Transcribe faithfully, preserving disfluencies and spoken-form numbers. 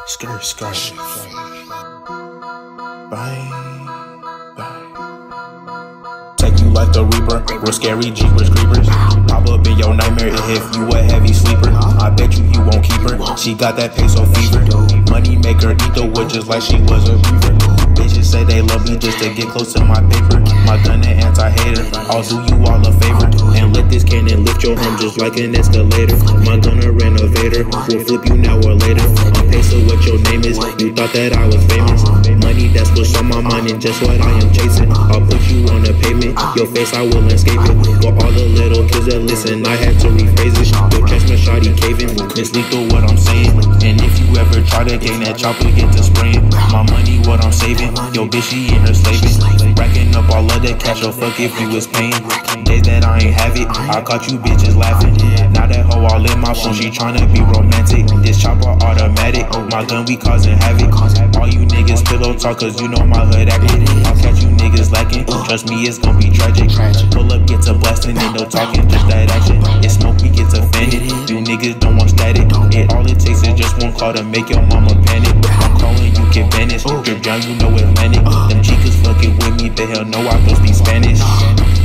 Skirt, skirt. Bang, bang. Take you like the Reaper, real scary Jeepers Creepers. Pop up in your nightmare if you a heavy sleeper. I bet you you won't keep her, she got that peso fever. Money make her eat the wood just like she was a beaver. Bitches say they love me just to get close to my paper. My gun an anti-hater, I'll do you all a favor. And let this cannon lift your home just like an escalator. My gun a renovator, will flip you now or later. On peso what your name is, you thought that I was famous. Money that's what's on my mind and just what I am chasing. I'll put you on the pavement, your face I will escape it. For all the little kids that listen, I had to rephrase it. You'll catch my shawty caving, it's lethal what I'm saying. And if you ever try to gain that chopper, get to spraying. My money what I'm saving, yo bitch she in her slaving. Racking up all of that cash, oh fuck if you was paying. Days that I ain't have it, I caught you bitches laughing. Now that hoe all in my phone, she tryna be romantic. This chopper automatic, my gun we causing havoc. All you niggas pillow talk cause you know my hood acting. I'll catch you niggas lacking, trust me it's gon' be tragic. Pull up, get to blasting, and no talking, just that action. It's smoke, we get offended, you niggas don't want static. It all it takes is just one call to make your mama panic. I'm calling you can vanish, drip down you know Atlantic. Them chicas fucking with me, they hell know I don't speak Spanish.